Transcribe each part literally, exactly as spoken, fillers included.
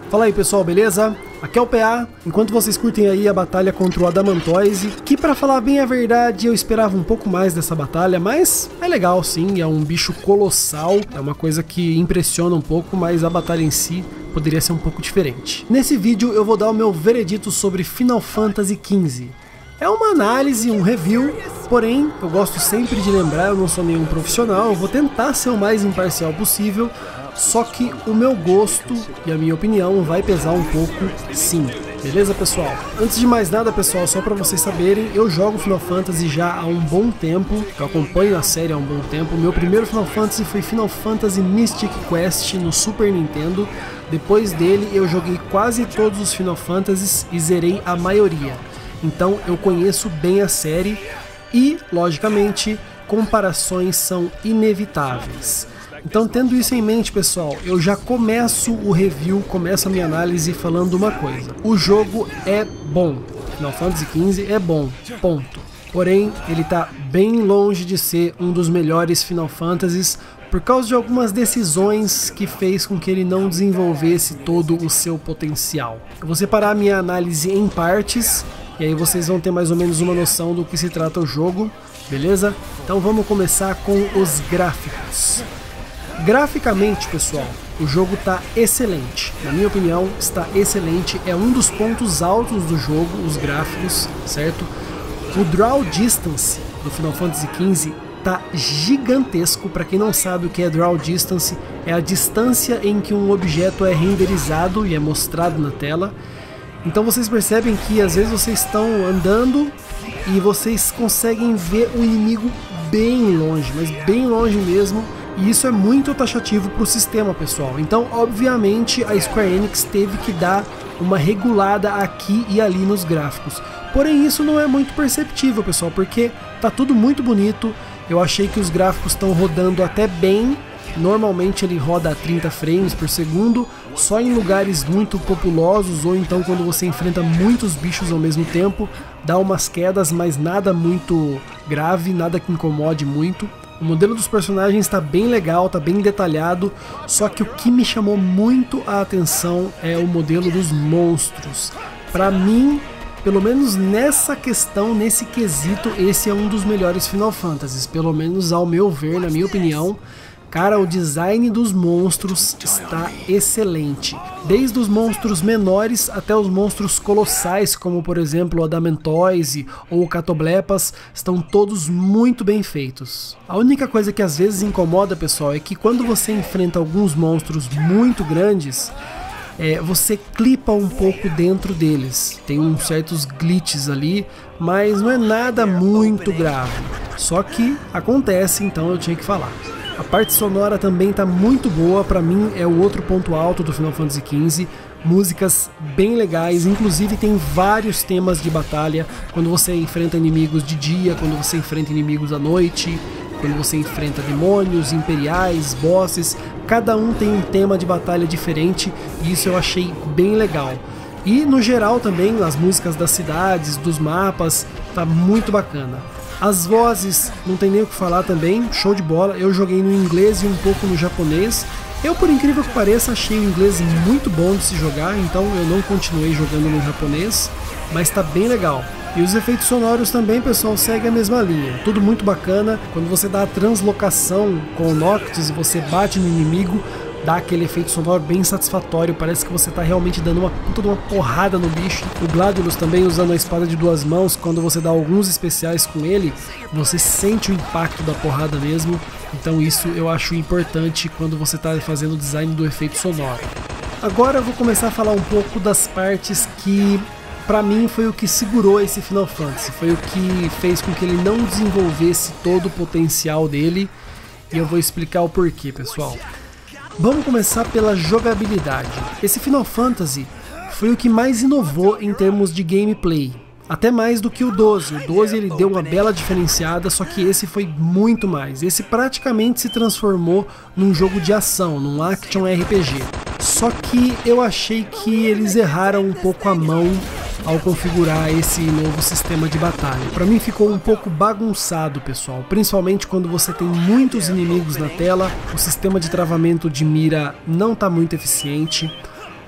Fala aí pessoal, beleza? Aqui é o P A, enquanto vocês curtem aí a batalha contra o Adamantoise, que pra falar bem a verdade eu esperava um pouco mais dessa batalha, mas é legal sim, é um bicho colossal, é uma coisa que impressiona um pouco, mas a batalha em si poderia ser um pouco diferente. Nesse vídeo eu vou dar o meu veredito sobre Final Fantasy quinze. É uma análise, um review, porém eu gosto sempre de lembrar, eu não sou nenhum profissional, eu vou tentar ser o mais imparcial possível, só que o meu gosto e a minha opinião vai pesar um pouco sim, beleza pessoal? Antes de mais nada pessoal, só para vocês saberem, eu jogo Final Fantasy já há um bom tempo, eu acompanho a série há um bom tempo. O meu primeiro Final Fantasy foi Final Fantasy Mystic Quest no Super Nintendo, depois dele eu joguei quase todos os Final Fantasies e zerei a maioria. Então eu conheço bem a série e, logicamente, comparações são inevitáveis. Então, tendo isso em mente, pessoal, eu já começo o review, começo a minha análise falando uma coisa. O jogo é bom, Final Fantasy quinze é bom, ponto. Porém, ele está bem longe de ser um dos melhores Final Fantasies por causa de algumas decisões que fez com que ele não desenvolvesse todo o seu potencial. Eu vou separar a minha análise em partes, e aí vocês vão ter mais ou menos uma noção do que se trata o jogo, beleza? Então vamos começar com os gráficos. Graficamente, pessoal, o jogo está excelente. Na minha opinião, está excelente. É um dos pontos altos do jogo, os gráficos, certo? O Draw Distance do Final Fantasy quinze tá gigantesco. Para quem não sabe o que é Draw Distance, é a distância em que um objeto é renderizado e é mostrado na tela. Então vocês percebem que às vezes vocês estão andando e vocês conseguem ver o inimigo bem longe, mas bem longe mesmo. E isso é muito taxativo para o sistema, pessoal. Então, obviamente, a Square Enix teve que dar uma regulada aqui e ali nos gráficos. Porém, isso não é muito perceptível, pessoal, porque tá tudo muito bonito. Eu achei que os gráficos estão rodando até bem. Normalmente ele roda a trinta frames por segundo, só em lugares muito populosos ou então quando você enfrenta muitos bichos ao mesmo tempo, dá umas quedas, mas nada muito grave, nada que incomode muito. O modelo dos personagens está bem legal, está bem detalhado, só que o que me chamou muito a atenção é o modelo dos monstros. Para mim, pelo menos nessa questão, nesse quesito, esse é um dos melhores Final Fantasies, pelo menos ao meu ver, na minha opinião. Cara, o design dos monstros está excelente. Desde os monstros menores até os monstros colossais, como por exemplo o Adamantoise ou o Catoblepas, estão todos muito bem feitos. A única coisa que às vezes incomoda, pessoal, é que quando você enfrenta alguns monstros muito grandes, é, você clipa um pouco dentro deles. Tem uns certos glitches ali, mas não é nada muito grave. Só que acontece, então eu tinha que falar. A parte sonora também está muito boa, para mim é o outro ponto alto do Final Fantasy quinze. Músicas bem legais, inclusive tem vários temas de batalha, quando você enfrenta inimigos de dia, quando você enfrenta inimigos à noite, quando você enfrenta demônios, imperiais, bosses, cada um tem um tema de batalha diferente e isso eu achei bem legal. E no geral também, as músicas das cidades, dos mapas, tá muito bacana. As vozes, não tem nem o que falar também, show de bola. Eu joguei no inglês e um pouco no japonês. Eu, por incrível que pareça, achei o inglês muito bom de se jogar, então eu não continuei jogando no japonês, mas tá bem legal. E os efeitos sonoros também, pessoal, seguem a mesma linha. Tudo muito bacana. Quando você dá a translocação com o Noctis e você bate no inimigo, dá aquele efeito sonoro bem satisfatório, parece que você está realmente dando uma puta de uma porrada no bicho. O Gladiolus também usando a espada de duas mãos, quando você dá alguns especiais com ele, você sente o impacto da porrada mesmo, então isso eu acho importante quando você está fazendo o design do efeito sonoro. Agora eu vou começar a falar um pouco das partes que pra mim foi o que segurou esse Final Fantasy, foi o que fez com que ele não desenvolvesse todo o potencial dele, e eu vou explicar o porquê, pessoal. Vamos começar pela jogabilidade. Esse Final Fantasy foi o que mais inovou em termos de gameplay, até mais do que o doze. O doze ele deu uma bela diferenciada, só que esse foi muito mais. Esse praticamente se transformou num jogo de ação, num action R P G. Só que eu achei que eles erraram um pouco a mão ao configurar esse novo sistema de batalha. Para mim ficou um pouco bagunçado, pessoal, principalmente quando você tem muitos inimigos na tela, o sistema de travamento de mira não está muito eficiente,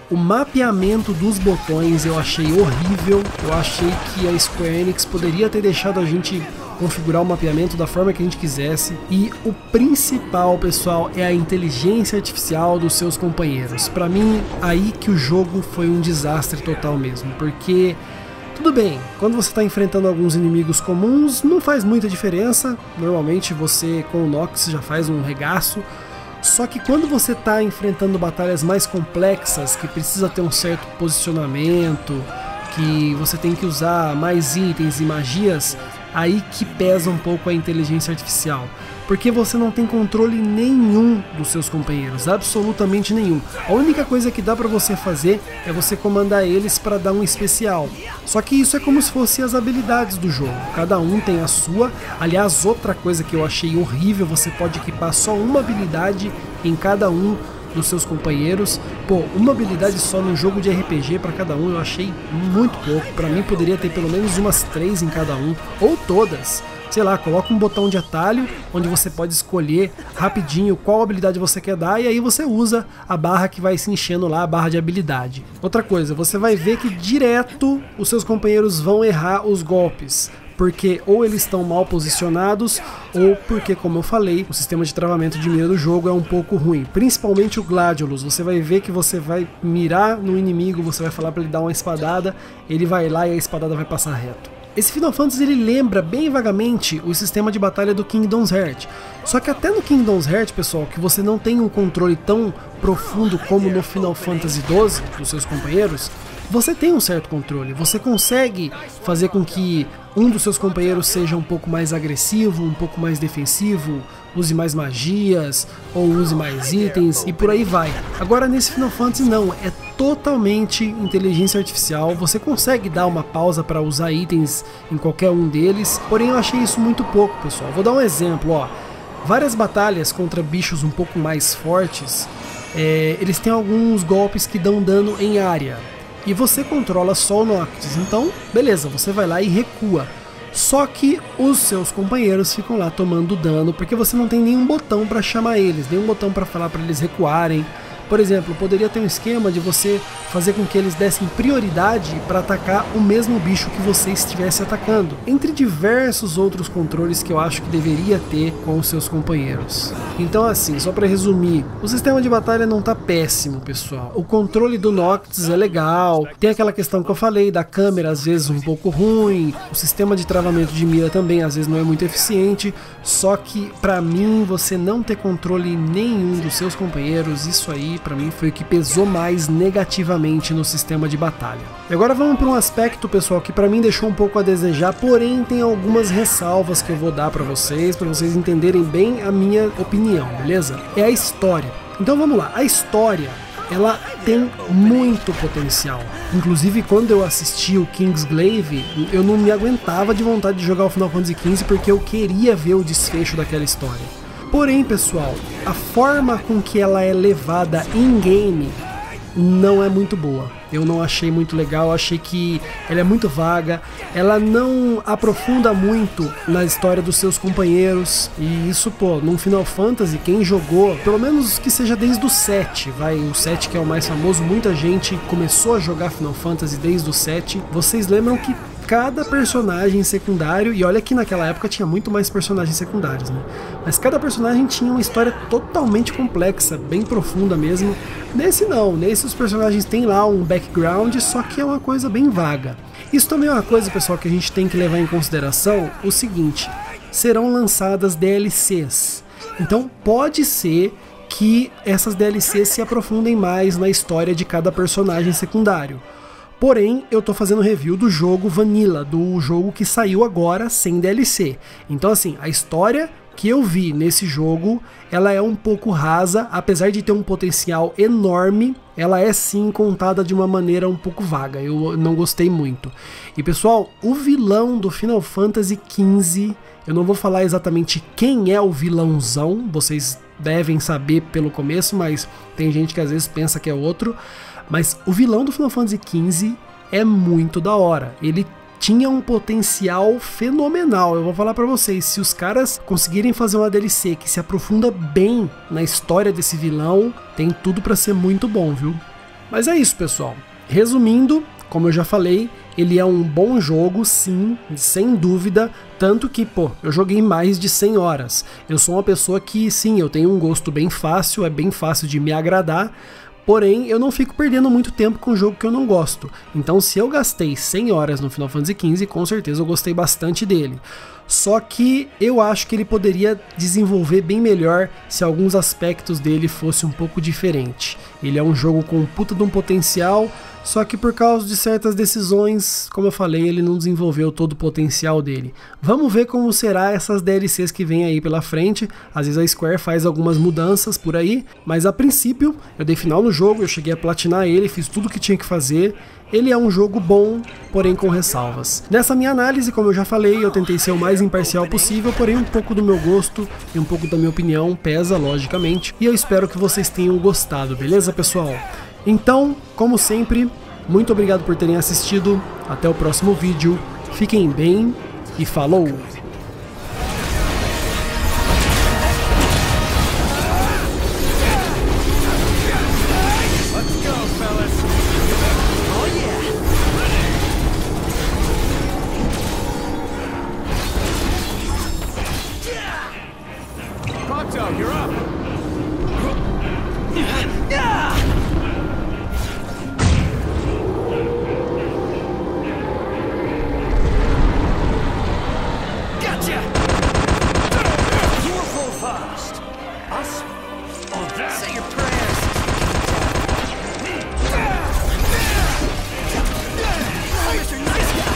O mapeamento dos botões eu achei horrível, eu achei que a Square Enix poderia ter deixado a gente configurar o mapeamento da forma que a gente quisesse. E o principal, pessoal, é a inteligência artificial dos seus companheiros. Pra mim, aí que o jogo foi um desastre total mesmo, porque tudo bem, quando você está enfrentando alguns inimigos comuns não faz muita diferença, normalmente você com o Nox já faz um regaço. Só que quando você está enfrentando batalhas mais complexas, que precisa ter um certo posicionamento, que você tem que usar mais itens e magias, aí que pesa um pouco a inteligência artificial. Porque você não tem controle nenhum dos seus companheiros, absolutamente nenhum. A única coisa que dá pra você fazer é você comandar eles para dar um especial. Só que isso é como se fossem as habilidades do jogo, cada um tem a sua. Aliás, outra coisa que eu achei horrível, você pode equipar só uma habilidade em cada um dos seus companheiros. Pô, uma habilidade só num jogo de R P G para cada um eu achei muito pouco. Pra mim poderia ter pelo menos umas três em cada um, ou todas. Sei lá, coloca um botão de atalho onde você pode escolher rapidinho qual habilidade você quer dar, e aí você usa a barra que vai se enchendo lá, a barra de habilidade. Outra coisa, você vai ver que direto os seus companheiros vão errar os golpes, porque ou eles estão mal posicionados, ou porque, como eu falei, o sistema de travamento de mira do jogo é um pouco ruim. Principalmente o Gladiolus, você vai ver que você vai mirar no inimigo, você vai falar para ele dar uma espadada, ele vai lá e a espadada vai passar reto. Esse Final Fantasy ele lembra bem vagamente o sistema de batalha do Kingdom's Heart. Só que até no Kingdom's Heart, pessoal, que você não tem um controle tão profundo como no Final Fantasy doze dos seus companheiros, você tem um certo controle, você consegue fazer com que um dos seus companheiros seja um pouco mais agressivo, um pouco mais defensivo, use mais magias, ou use mais itens, e por aí vai. Agora nesse Final Fantasy não, é totalmente inteligência artificial, você consegue dar uma pausa para usar itens em qualquer um deles, porém eu achei isso muito pouco, pessoal. Vou dar um exemplo, ó. Várias batalhas contra bichos um pouco mais fortes, é, eles têm alguns golpes que dão dano em área. E você controla só o Noctis, então beleza, você vai lá e recua. Só que os seus companheiros ficam lá tomando dano, porque você não tem nenhum botão para chamar eles, nenhum botão para falar para eles recuarem. Por exemplo, poderia ter um esquema de você fazer com que eles dessem prioridade para atacar o mesmo bicho que você estivesse atacando, entre diversos outros controles que eu acho que deveria ter com os seus companheiros. Então assim, só para resumir, o sistema de batalha não tá péssimo, pessoal. O controle do Noctis é legal, tem aquela questão que eu falei da câmera às vezes um pouco ruim, o sistema de travamento de mira também às vezes não é muito eficiente, só que para mim você não ter controle nenhum dos seus companheiros, isso aí para mim foi o que pesou mais negativamente no sistema de batalha. E agora vamos para um aspecto, pessoal, que para mim deixou um pouco a desejar, porém tem algumas ressalvas que eu vou dar para vocês, para vocês entenderem bem a minha opinião, beleza? É a história. Então vamos lá, a história, ela tem muito potencial. Inclusive quando eu assisti o Kingsglaive, eu não me aguentava de vontade de jogar o Final Fantasy quinze porque eu queria ver o desfecho daquela história. Porém, pessoal, a forma com que ela é levada em game não é muito boa. Eu não achei muito legal, eu achei que ela é muito vaga, ela não aprofunda muito na história dos seus companheiros. E isso, pô, num Final Fantasy, quem jogou, pelo menos que seja desde o sete, vai, o sete que é o mais famoso, muita gente começou a jogar Final Fantasy desde o sete. Vocês lembram que cada personagem secundário, e olha que naquela época tinha muito mais personagens secundários, né? Mas cada personagem tinha uma história totalmente complexa, bem profunda mesmo. Nesse não, nesse os personagens têm lá um background, só que é uma coisa bem vaga. Isso também é uma coisa, pessoal, que a gente tem que levar em consideração, o seguinte, serão lançadas D L Cs, então pode ser que essas D L Cs se aprofundem mais na história de cada personagem secundário. Porém, eu tô fazendo review do jogo Vanilla, do jogo que saiu agora sem D L C. Então assim, a história que eu vi nesse jogo, ela é um pouco rasa, apesar de ter um potencial enorme, ela é sim contada de uma maneira um pouco vaga, eu não gostei muito. E pessoal, o vilão do Final Fantasy quinze, eu não vou falar exatamente quem é o vilãozão, vocês devem saber pelo começo, mas tem gente que às vezes pensa que é outro. Mas o vilão do Final Fantasy quinze é muito da hora, ele tinha um potencial fenomenal. Eu vou falar pra vocês, se os caras conseguirem fazer uma D L C que se aprofunda bem na história desse vilão, tem tudo pra ser muito bom, viu? Mas é isso, pessoal. Resumindo, como eu já falei, ele é um bom jogo, sim, sem dúvida, tanto que, pô, eu joguei mais de cem horas. Eu sou uma pessoa que, sim, eu tenho um gosto bem fácil, é bem fácil de me agradar, porém, eu não fico perdendo muito tempo com um jogo que eu não gosto. Então, se eu gastei cem horas no Final Fantasy quinze, com certeza eu gostei bastante dele. Só que eu acho que ele poderia desenvolver bem melhor se alguns aspectos dele fossem um pouco diferente. Ele é um jogo com um puta de um potencial, só que por causa de certas decisões, como eu falei, ele não desenvolveu todo o potencial dele. Vamos ver como será essas D L Cs que vem aí pela frente. Às vezes a Square faz algumas mudanças por aí, mas a princípio eu dei final no jogo, eu cheguei a platinar ele, fiz tudo o que tinha que fazer. Ele é um jogo bom, porém com ressalvas. Nessa minha análise, como eu já falei, eu tentei ser o mais imparcial possível, porém um pouco do meu gosto e um pouco da minha opinião pesa, logicamente, e eu espero que vocês tenham gostado, beleza, pessoal? Então, como sempre, muito obrigado por terem assistido, até o próximo vídeo, fiquem bem e falou! You're up! Gotcha! You were full fast. Us? Oh, that? Say your prayers. Oh, Mister Nice Guy!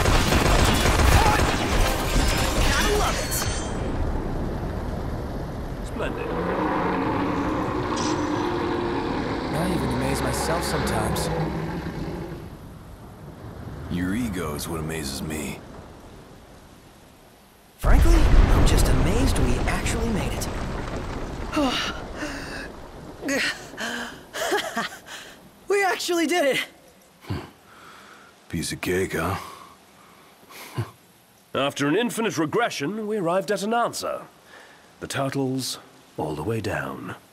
Gotta love it! Splendid. I even amaze myself sometimes. Your ego is what amazes me. Frankly, I'm just amazed we actually made it. We actually did it! Piece of cake, huh? After an infinite regression, we arrived at an answer. The turtles all the way down.